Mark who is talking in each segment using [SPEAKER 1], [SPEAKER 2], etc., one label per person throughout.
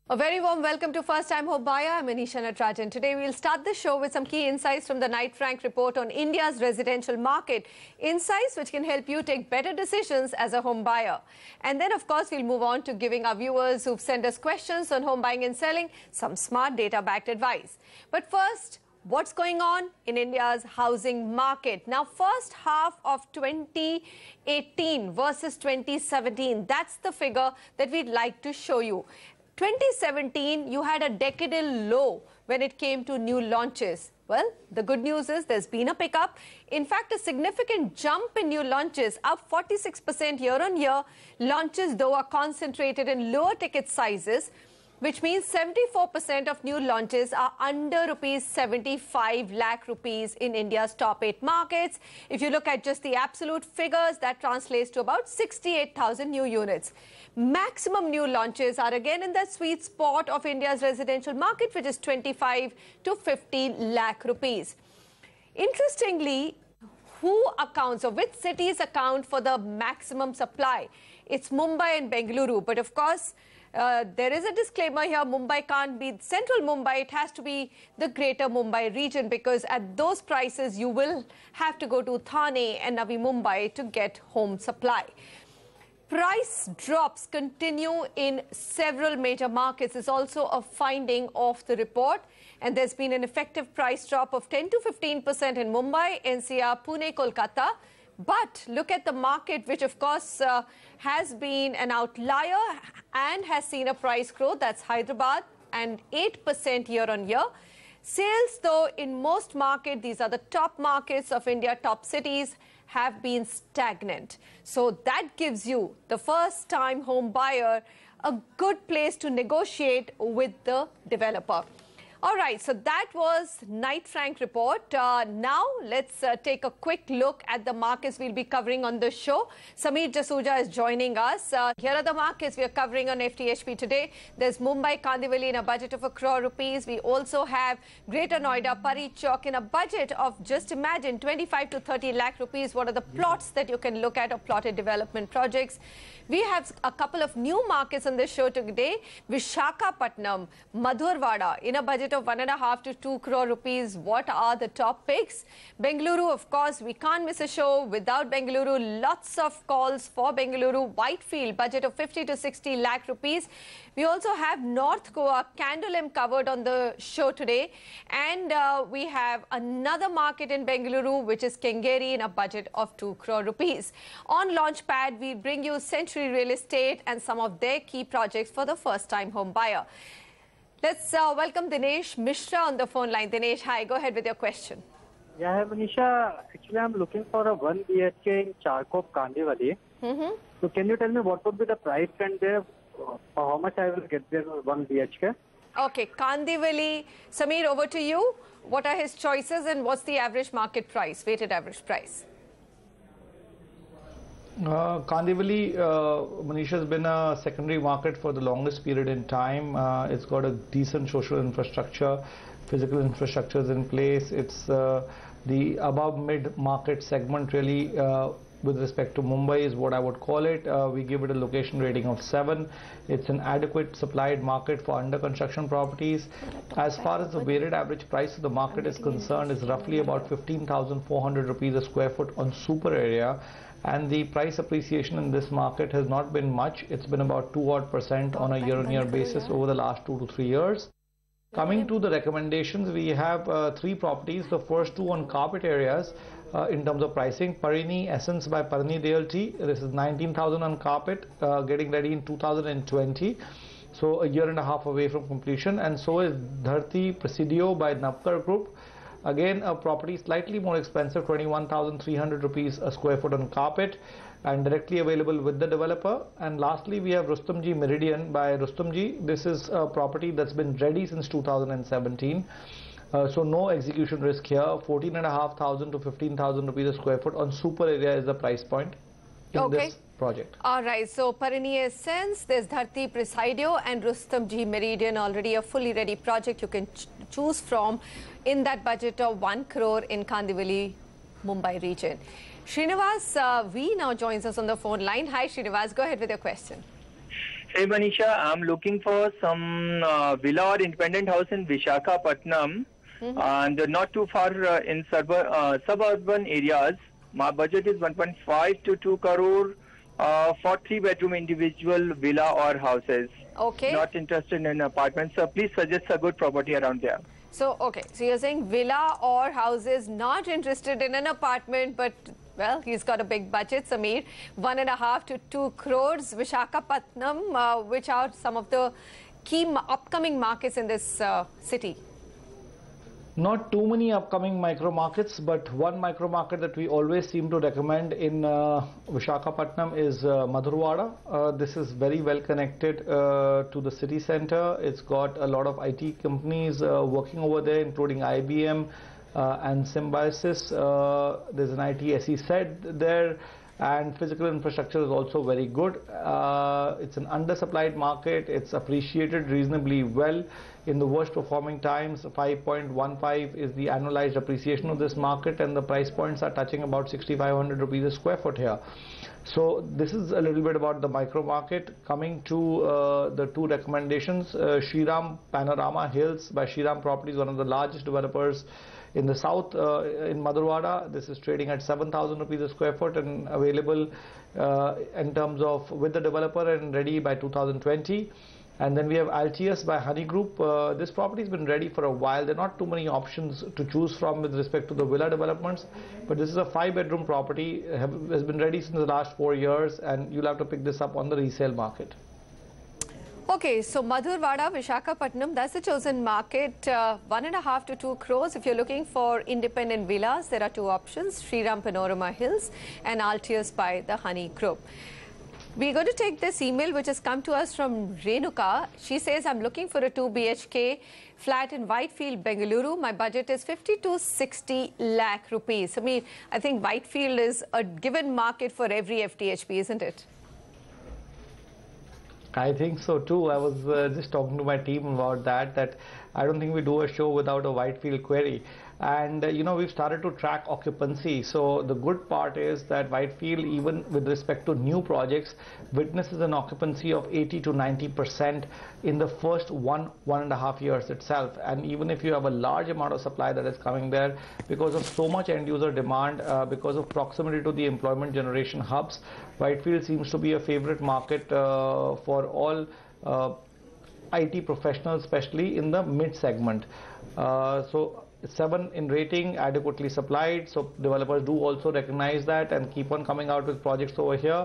[SPEAKER 1] A very warm welcome to First Time Home Buyer. I'm Anisha Natarajan. Today we'll start the show with some key insights from the Knight Frank report on India's residential market. Insights which can help you take better decisions as a home buyer. And then of course we'll move on to giving our viewers who've sent us questions on home buying and selling some smart data-backed advice. But first, what's going on in India's housing market? Now, first half of 2018 versus 2017, that's the figure that we'd like to show you. 2017, you had a decadal low when it came to new launches. Well, the good news is there's been a pickup. In fact, a significant jump in new launches, up 46% year on year. Launches, though, are concentrated in lower ticket sizes, which means 74% of new launches are under rupees 75 lakh rupees in India's top 8 markets. If you look at just the absolute figures, that translates to about 68,000 new units. Maximum new launches are again in that sweet spot of India's residential market, which is 25 to 50 lakh rupees. Interestingly, who accounts or which cities account for the maximum supply? It's Mumbai and Bengaluru, but of course, there is a disclaimer here. Mumbai can't be central Mumbai. It has to be the greater Mumbai region, because at those prices, you will have to go to Thane and Navi Mumbai to get home supply. Price drops continue in several major markets is also a finding of the report. And there's been an effective price drop of 10 to 15% in Mumbai, NCR, Pune, Kolkata. But look at the market, which of course has been an outlier and has seen a price growth. That's Hyderabad, and 8% year on year. Sales, though, in most markets, these are the top markets of India, top cities, have been stagnant. So that gives you, the first-time home buyer, a good place to negotiate with the developer. All right, so that was Knight Frank report. Now let's take a quick look at the markets we'll be covering on the show. Sameer Jasuja is joining us. Here are the markets we are covering on FTHP today. There's Mumbai, Kandivali in a budget of ₹1 crore. We also have Greater Noida, Pari Chowk in a budget of, just imagine, 25 to 30 lakh rupees. What are the plots that you can look at, or plotted development projects? We have a couple of new markets on the show today. Visakhapatnam, Madhurwada in a budget of 1.5 to 2 crore rupees. What are the top picks? Bengaluru, of course, we can't miss a show without Bengaluru. Lots of calls for Bengaluru. Whitefield, budget of 50 to 60 lakh rupees. We also have North Goa, Candolim covered on the show today. And we have another market in Bengaluru, which is Kengeri in a budget of 2 crore rupees. On Launchpad, we bring you Century Real Estate and some of their key projects for the first-time home buyer. Let's welcome Dinesh Mishra on the phone line. Dinesh, hi. Go ahead with your question.
[SPEAKER 2] Yeah, hi, Manisha. Actually, I'm looking for a 1 BHK in Charkop, Kandivali. So can you tell me what would be the price trend there? For how much I will get there 1 BHK?
[SPEAKER 1] Okay, Kandivali. Sameer, over to you. What are his choices and what's the average market price, weighted average price?
[SPEAKER 3] Kandivali, Manisha, has been a secondary market for the longest period in time. It's got a decent social infrastructure, physical infrastructures in place. It's the above mid-market segment, really, with respect to Mumbai is what I would call it. We give it a location rating of 7. It's an adequate supplied market for under construction properties. As far as the weighted average price of the market is concerned, is roughly about 15,400 rupees a square foot on super area. And the price appreciation in this market has not been much. It's been about 2% on a year-on-year basis over the last 2 to 3 years. Coming to the recommendations, we have 3 properties. The first 2 on carpet areas in terms of pricing. Parini Essence by Parini Realty. This is 19,000 on carpet, getting ready in 2020. So a year and a half away from completion. And so is Dharti Presidio by Navkar Group. Again, a property slightly more expensive, 21,300 rupees a square foot on carpet, and directly available with the developer. And lastly, we have Rustomji Meridian by Rustomji. This is a property that's been ready since 2017. So no execution risk here. 14,500 to 15,000 rupees a square foot on super area is the price point in this project. All
[SPEAKER 1] right, so Parini Essence, there's Dharti Presidio and Rustomji Meridian, already a fully ready project you can choose from in that budget of 1 crore in Kandivali, Mumbai region. Srinivas V now joins us on the phone line. Hi Srinivas, go ahead with your question.
[SPEAKER 4] Hey Manisha, I'm looking for some villa or independent house in Visakhapatnam, and not too far in suburban areas. My budget is 1.5 to 2 crore for 3-bedroom individual villa or houses.
[SPEAKER 1] Okay.
[SPEAKER 4] Not interested in apartments, so please suggest a good property around there.
[SPEAKER 1] So, okay. So you're saying villa or houses, not interested in an apartment, but well, he's got a big budget, Sameer. 1.5 to 2 crores. Visakhapatnam, which are some of the key upcoming markets in this city?
[SPEAKER 3] Not too many upcoming micro markets, but one micro market that we always seem to recommend in Visakhapatnam is Madhurwada. This is very well connected to the city center. It's got a lot of IT companies working over there, including IBM and Symbiosis. There's an IT SEG there, and physical infrastructure is also very good. It's an undersupplied market. It's appreciated reasonably well. In the worst performing times, 5.15 is the annualized appreciation of this market, and the price points are touching about 6,500 rupees a square foot here. So this is a little bit about the micro market. Coming to the two recommendations, Shriram Panorama Hills by Shriram Properties, one of the largest developers in the south in Madhurwada. This is trading at 7,000 rupees a square foot and available in terms of with the developer and ready by 2020. And then we have Altius by Honey Group. This property has been ready for a while. There are not too many options to choose from with respect to the villa developments, but this is a 5-bedroom property, has been ready since the last 4 years, and you'll have to pick this up on the resale market.
[SPEAKER 1] Okay, so Madhurwada, Visakhapatnam, that's the chosen market. 1.5 to 2 crores. If you're looking for independent villas, there are two options, Shriram Panorama Hills and Altius by the Honey Group. We're going to take this email which has come to us from Renuka. She says, I'm looking for a 2 BHK flat in Whitefield, Bengaluru. My budget is 50 to 60 lakh rupees. I mean, I think Whitefield is a given market for every FTHP, isn't it?
[SPEAKER 3] I think so too. I was just talking to my team about that I don't think we do a show without a Whitefield query. And you know, we've started to track occupancy. So the good part is that Whitefield, even with respect to new projects, witnesses an occupancy of 80 to 90% in the first 1.5 years itself. And even if you have a large amount of supply that is coming there, because of so much end user demand, because of proximity to the employment generation hubs, Whitefield seems to be a favorite market for all IT professionals, especially in the mid segment. So 7 in rating, adequately supplied. So developers do also recognize that and keep on coming out with projects over here.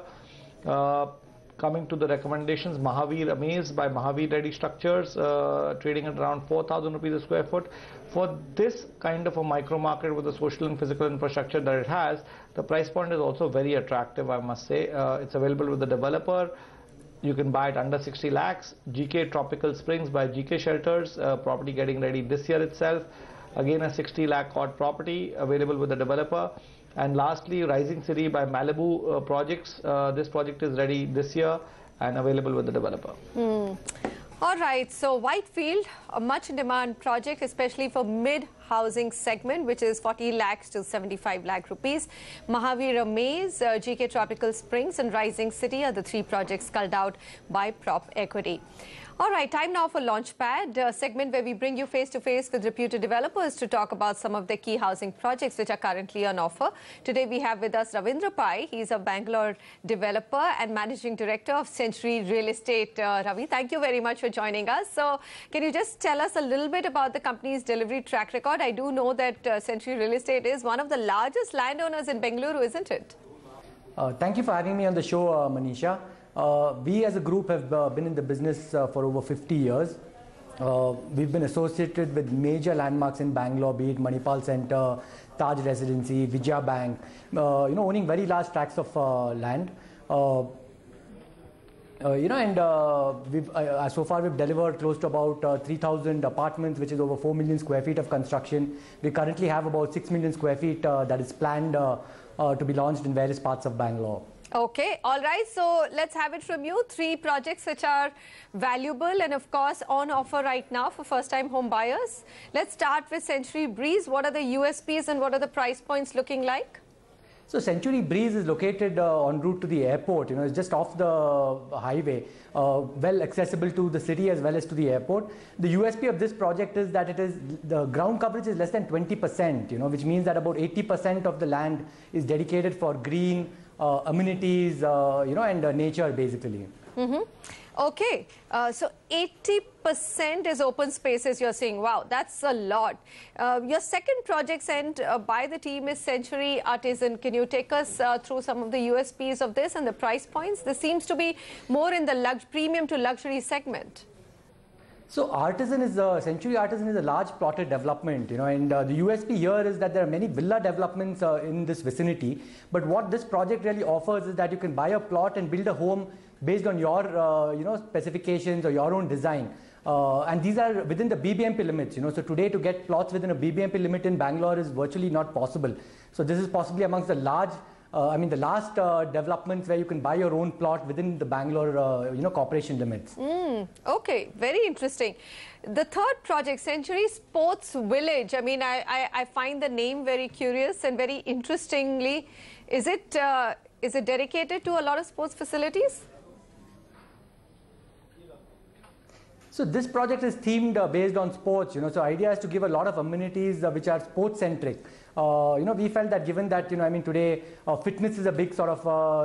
[SPEAKER 3] Coming to the recommendations, Mahavir Amaze by Mahavir Ready Structures, trading at around 4,000 rupees a square foot. For this kind of a micro market with the social and physical infrastructure that it has, the price point is also very attractive, I must say. It's available with the developer. You can buy it under 60 lakhs. GK Tropical Springs by GK Shelters, property getting ready this year itself. Again, a 60 lakh odd property available with the developer. And lastly, Rising City by Malibu Projects. This project is ready this year and available with the developer.
[SPEAKER 1] All right, so Whitefield, a much in demand project, especially for mid-housing segment, which is 40 lakhs to 75 lakh rupees. Mahavir Amaze, GK Tropical Springs and Rising City are the 3 projects culled out by Prop Equity. All right, time now for Launchpad, a segment where we bring you face-to-face with reputed developers to talk about some of the key housing projects which are currently on offer. Today we have with us Ravindra Pai. He's a Bangalore developer and Managing Director of Century Real Estate. Ravi, thank you very much for joining us. So can you just tell us a little bit about the company's delivery track record? I do know that Century Real Estate is one of the largest landowners in Bengaluru, isn't it?
[SPEAKER 5] Thank you for having me on the show, Manisha. We as a group have been in the business for over 50 years. We've been associated with major landmarks in Bangalore, be it Manipal Center, Taj Residency, Vijaya Bank, owning very large tracts of land. So far we've delivered close to about 3,000 apartments, which is over 4 million square feet of construction. We currently have about 6 million square feet that is planned to be launched in various parts of Bangalore.
[SPEAKER 1] Okay, all right. So let's have it from you. 3 projects which are valuable and of course on offer right now for first-time home buyers. Let's start with Century Breeze. What are the USPs and what are the price points looking like?
[SPEAKER 5] So Century Breeze is located en route to the airport. You know, it's just off the highway, well accessible to the city as well as to the airport. The USP of this project is that the ground coverage is less than 20%. You know, which means that about 80% of the land is dedicated for green amenities, you know, and nature basically.
[SPEAKER 1] Okay, so 80% is open spaces, you're saying. Wow, that's a lot. Your second project sent by the team is Century Artisan. Can you take us through some of the USPs of this and the price points? This seems to be more in the premium to luxury segment.
[SPEAKER 5] So Century Artisan is a large plotted development, you know, and the USP here is that there are many villa developments in this vicinity. But what this project really offers is that you can buy a plot and build a home based on your, you know, specifications or your own design. And these are within the BBMP limits, you know. So today to get plots within a BBMP limit in Bangalore is virtually not possible. So this is possibly amongst the the last developments where you can buy your own plot within the Bangalore, you know, corporation limits.
[SPEAKER 1] Okay, very interesting. The third project, Century Sports Village. I mean, I find the name very curious and very interestingly. Is it dedicated to a lot of sports facilities?
[SPEAKER 5] So this project is themed based on sports, you know. So idea is to give a lot of amenities which are sports centric. You know, we felt that given that, you know, I mean, today fitness is a big sort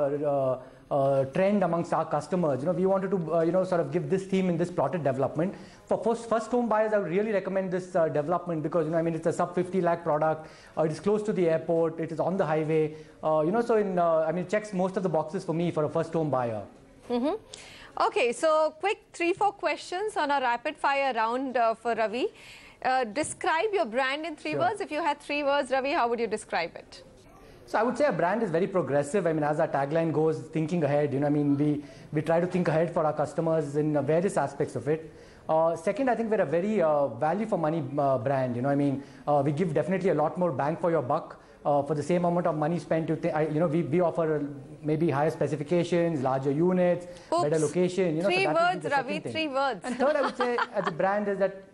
[SPEAKER 5] of trend amongst our customers. You know, we wanted to, you know, sort of give this theme in this plotted development. For first home buyers, I would really recommend this development because, you know, I mean, it's a sub 50 lakh product. It is close to the airport. It is on the highway. You know, so I mean, it checks most of the boxes for me for a first home buyer.
[SPEAKER 1] Okay, so quick 3-4 questions on a rapid fire round for Ravi. Describe your brand in 3 words. If you had 3 words, Ravi, how would you describe it?
[SPEAKER 5] So I would say our brand is very progressive. I mean, as our tagline goes, thinking ahead. You know, I mean, we try to think ahead for our customers in various aspects of it. Second, I think we're a very value for money brand. You know, I mean, we give definitely a lot more bang for your buck. For the same amount of money spent, you know, we offer maybe higher specifications, larger units, better location. You know,
[SPEAKER 1] 3 words, Ravi, 3 words.
[SPEAKER 5] And third, I would say, as a brand, is that.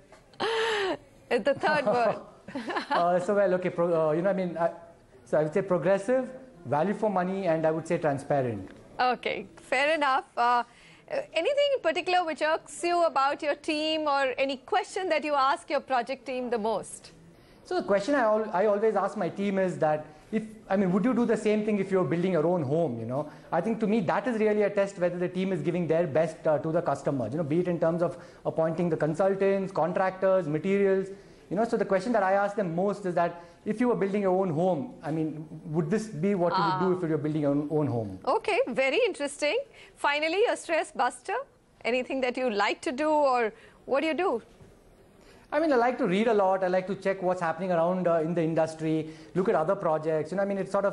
[SPEAKER 1] The third word.
[SPEAKER 5] So well, okay, you know, I mean, so I would say progressive, value for money, and I would say transparent.
[SPEAKER 1] Okay, fair enough. Anything in particular which irks you about your team, or any question that you ask your project team the most?
[SPEAKER 5] So the question I always ask my team is that, would you do the same thing if you're building your own home, you know? I think to me that is really a test whether the team is giving their best to the customers, you know, be it in terms of appointing the consultants, contractors, materials, you know. So the question that I ask them most is that if you were building your own home, I mean, would this be what you would do if you're building your own home? Okay,
[SPEAKER 1] very interesting. Finally, a stress buster, anything that you like to do, or what do you do?
[SPEAKER 5] I mean, I like to read a lot. I like to check what's happening around in the industry, look at other projects. You know, I mean, it sort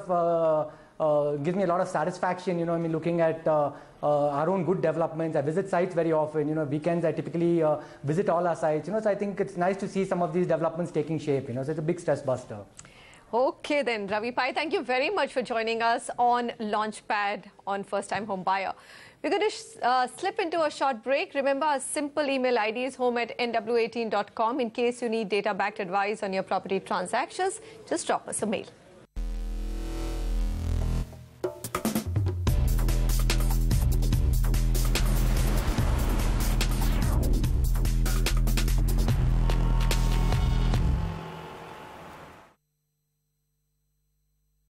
[SPEAKER 5] of gives me a lot of satisfaction, you know, I mean, looking at our own good developments. I visit sites very often. You know, weekends I typically visit all our sites. You know, so I think it's nice to see some of these developments taking shape, you know, so it's a big stress buster.
[SPEAKER 1] Okay then, Ravi Pai, thank you very much for joining us on Launchpad on First Time Home Buyer. We're going to slip into a short break. Remember, our simple email ID is home@nw18.com. In case you need data-backed advice on your property transactions, just drop us a mail.